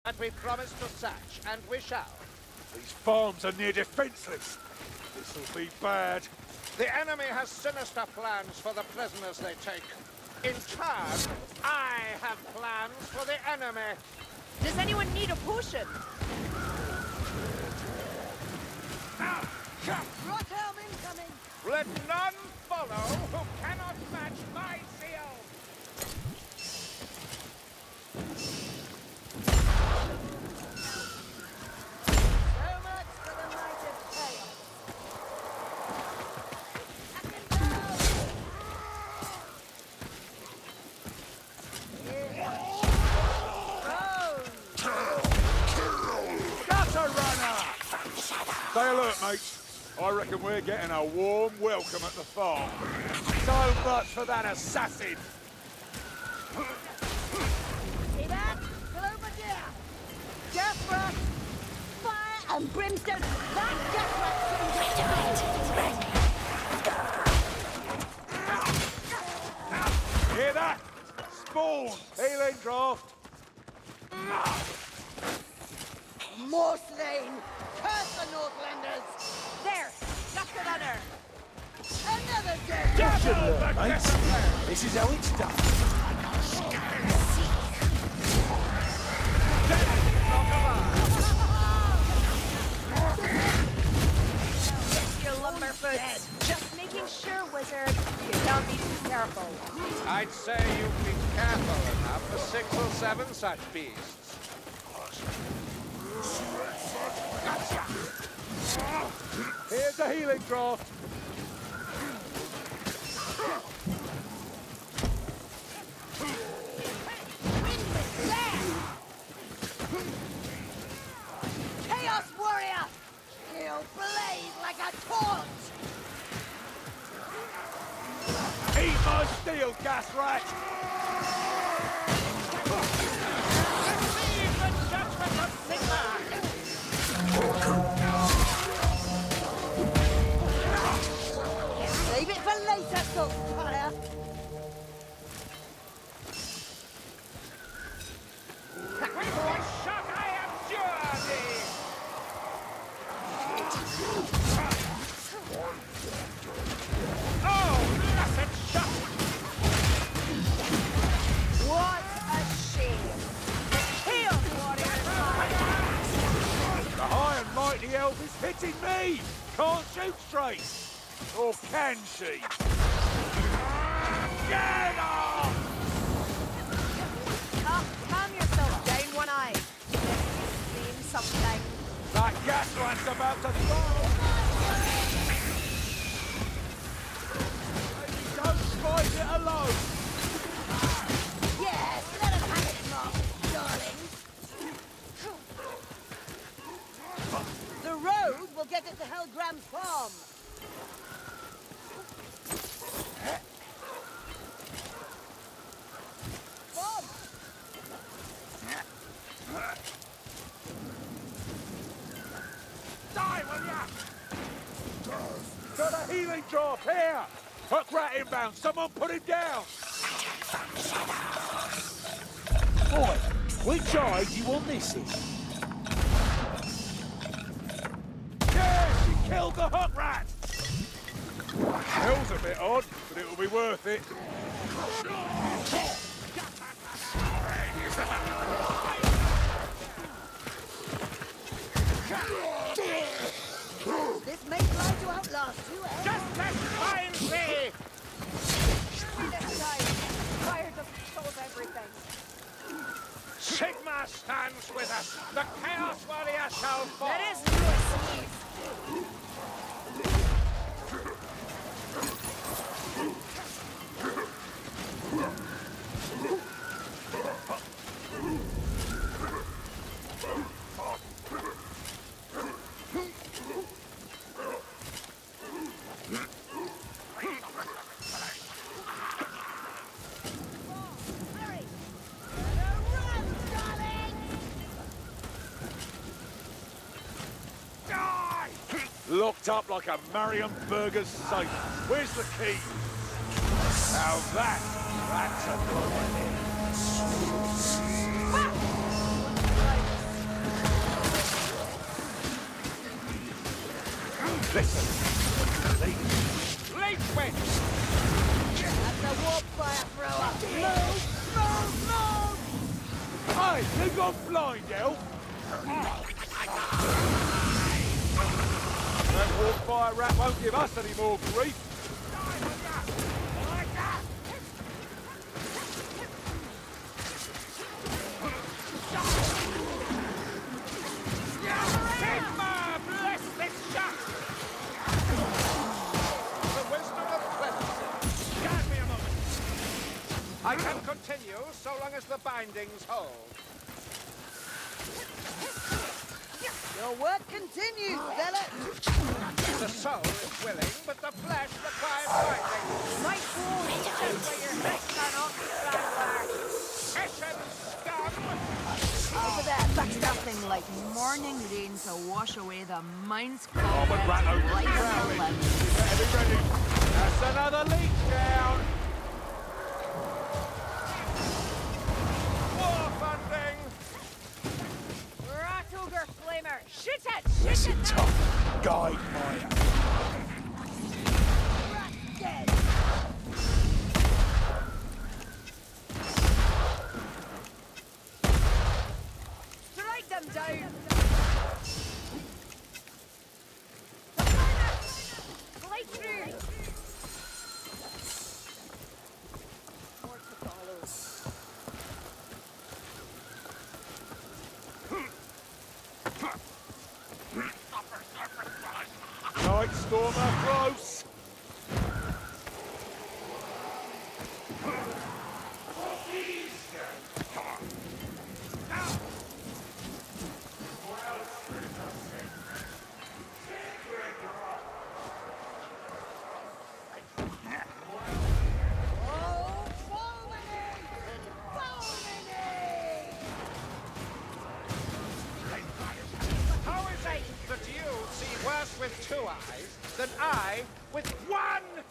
that we promised to search, and we shall. These farms are near defenseless. This'll be bad. The enemy has sinister plans for the prisoners they take. In turn, I have plans for the enemy. Does anyone need a potion? Rockhelm incoming! Let none follow who cannot match my zeal. So much for the might of chaos. Gutter runner! Stay alert, mates. I reckon we're getting a warm welcome at the farm. So much for that assassin! See that? Globadier! Death rush! Fire and brimstone! That death rush! Hear that? Spawn! Healing draft! More slain! Curse the Northlanders! There! Got another! Another death! Double the Mates, this is how it's done. Your lumberfoots! Just making sure, wizard. You can't be too careful. I'd say you'd be careful enough for 6 or 7 such beasts. Here's the healing draft. Chaos warrior! He'll blaze like a torch! Eat my steel, gas rat! Receive the judgment of Sigmar! Leave it for later, Saltfire! What shot I abjure thee! Oh, blessed shot! What a shame! Chaos warriors! The high and mighty elf is hitting me! Can't shoot straight! Or can she? Get off! Oh, calm yourself down, One Eye. Name something. That gas rat's about to fall! Don't fight it alone! Yes, let us have it, Mark, darling! The road will get us to Helgram's farm! Bob! Die, will ya? Got a healing draft here! Hook rat inbound, someone put him down! Boy, which eye do you want this in? Yeah, she killed the hook rat! Hell's a bit odd, but it'll be worth it. This may try to outlast you, eh? Just let's find thee! This guy. Fire doesn't solve everything. Sigma stands with us. The Chaos Warrior shall fall. That is true, Steve. Hurry! Run, darling! Die! Locked up like a Marion Burger's safe. Where's the key? Now that's a good idea. Listen. Leech witch! That's a warp fire thrower. Move! Hey, you gone blind, Elf? That warfire rat won't give us any more grief. Sigma, bless this shot! The wisdom of clemency. Guard me a moment. I can continue so long as the bindings hold. Your work continues, zealot. The soul is willing, but the flesh requires binding. Might fall just where your head cut off the strangler. Hessian scum! Over there, that's nothing like morning rain to wash away the mind's Oh, but rat opens crowded. You better be ready. That's another leech down. War funding! Rat ogre flamer, shoot it! Yes, Shoot it! it's tough. Guide fire. Dead. Strike them down! Fly through! Night Stormer close. Oh, fulminate! Fulminate! How is it that you see worse with 2 eyes than I with 1?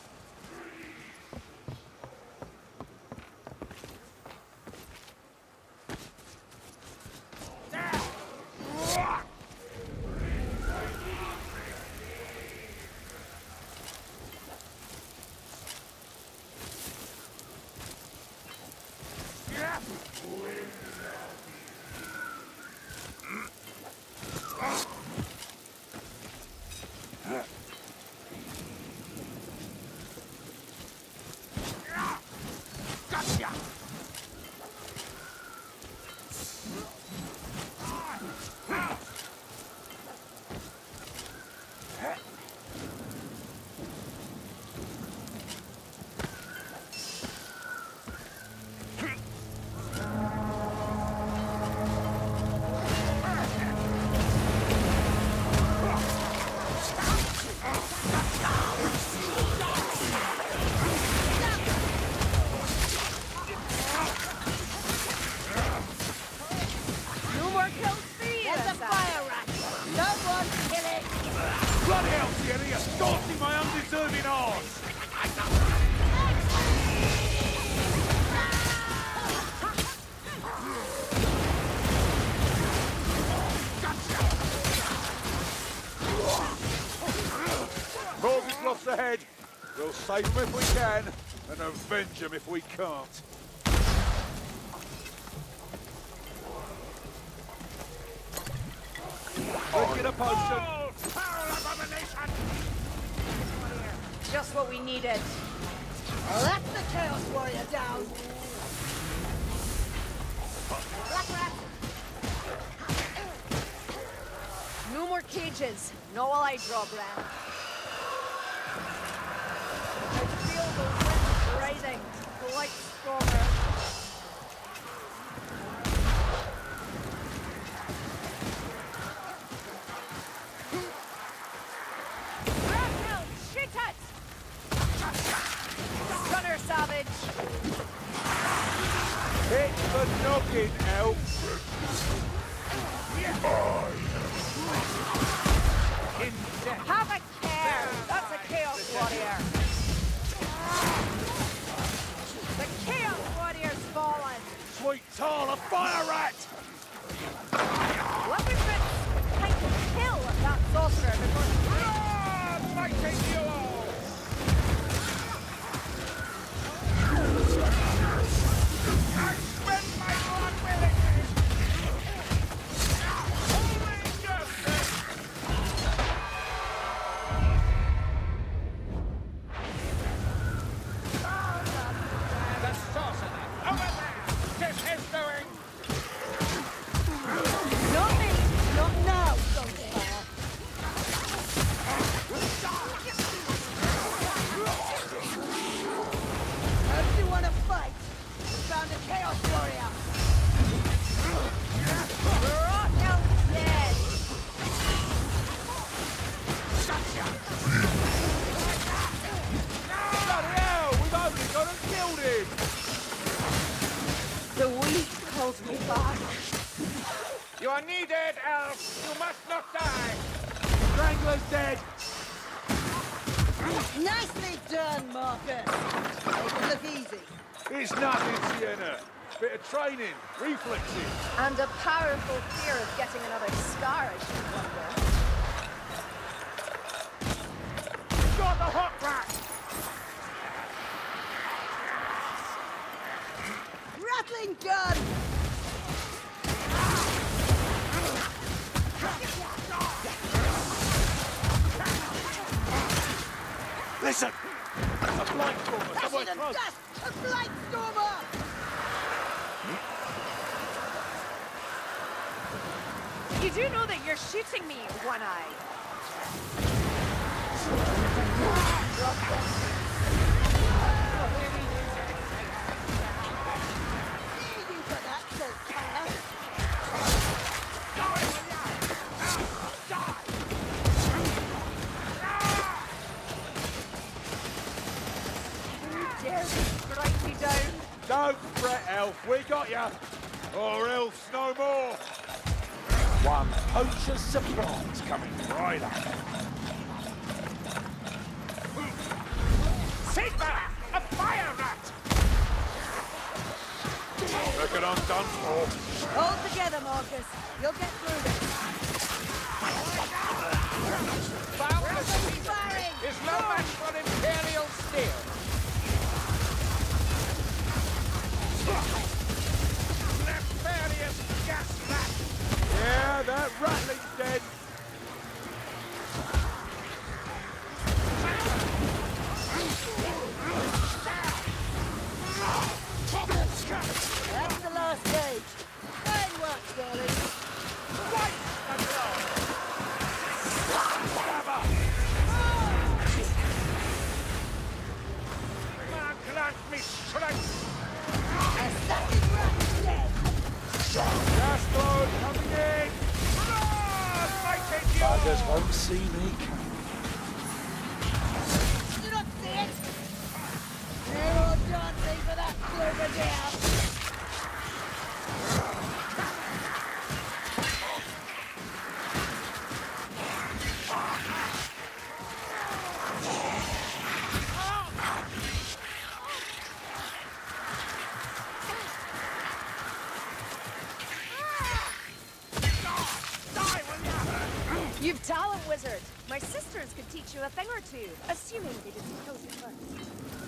Gotcha! No more kills for you! There's a fire rat. Someone kill it. Bloody hell, Thierry, you're scorching my undeserving arse. Morgan's lost the head. We'll save him if we can, and avenge him if we can't. Drink a potion. Foul abomination! Just what we needed. Well, that's the Chaos Warrior down. Black rat. No more cages. Not while I draw Bran. I feel the wind rising. The light stronger. Raphael, shoot it! Gunner Savage! Hit the noggin, Elf. Have a care! That's a Chaos Warrior! The Chaos Warrior's fallen! Sweet Tar, a fire rat! Let me fix time to kill that sorcerer before fighting you all! I spend my blood willingly! Holy justice! The sorcerer! Over there! 'Tis his doing! Not me! Not now, Ghostfire! Don't you want to fight? We found a Chaos Warrior! Rot out dead! Bloody hell, we've only gone and killed him! The weak calls me back. You are needed, elf! You must not die! Strangler's dead! Nicely done, Marcus! Make it look easy. It's nothing, Sienna. Bit of training, reflexes. And a powerful fear of getting another scar, I should wonder. Got the hot rat! Rattling gun! Listen! A blight stormer somewhere Acid and close. dust! A blight stormer! You do know that you're shooting me, One Eye. You for that, Ghostfire! Who dares strike me down? Don't fret, Elf, we got ya. Or else no more. One poacher's surprise coming right up. Sigma! A fire rat! Reckon I'm done for. Hold together, Marcus. You'll get through this. Boundless Firing! is no match for Imperial steel! Nefarious gas rat! Yeah, that rattling's dead. That's the last stage. Fine work, darling. Grant me strength! A second rat dead. Gas load coming in. Fighting you Buggers all! won't see me coming. Do not see it. You're all dancing for that clover down. You've talent, wizard. My sisters could teach you a thing or two, assuming they didn't kill you first.